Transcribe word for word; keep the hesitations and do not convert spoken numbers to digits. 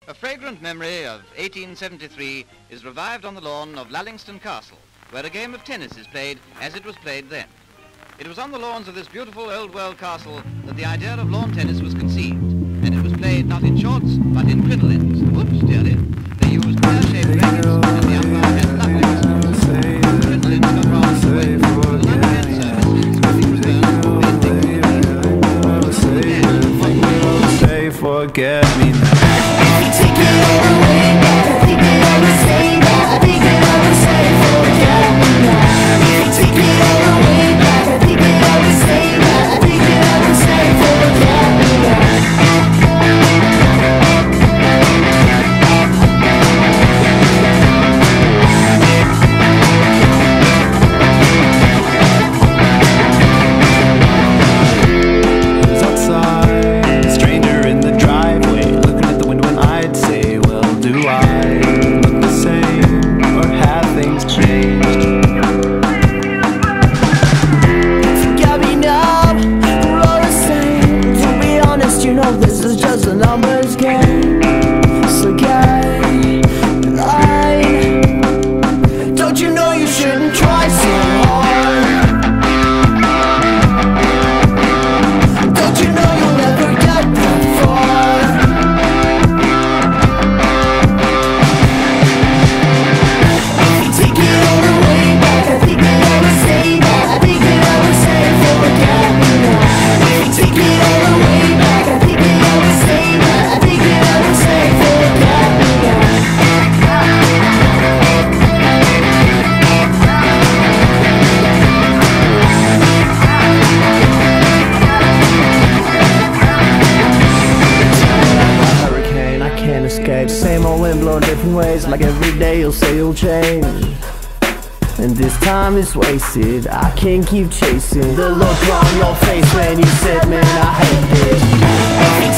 A fragrant memory of eighteen seventy-three is revived on the lawn of Lallingston Castle, where a game of tennis is played as it was played then. It was on the lawns of this beautiful old-world castle that the idea of lawn tennis was conceived, and it was played not in shorts, but in crinolines. Whoops, dearie. They used pear-shaped rackets, and the umpire had lovely crinolines got round the way. The left-hand service is quickly returned. Forget me now. Take it all away, I think that I would say that. I think that I would say forget me now. Take it all away, I think that I would say that. I think that I would say forget me Who's outside? A stranger in the driveway, looking at the window, and I'd say, well, do I look the same, or have things changed? Forget me now, we're all the same. To be honest, you know this is just a numbers game. So get in line. Don't you know you shouldn't try so hard? Don't you know you'll never get that far? Take it all away, I think that I would say that. I think that I would say forget me now. Take it all away, I think that I would say that. I think that I would say forget me hurricane, I can't escape. Same old wind blowing different ways. Like every day you'll say you'll change, and this time is wasted. I can't keep chasing the look on your face when you said, man, I hate this.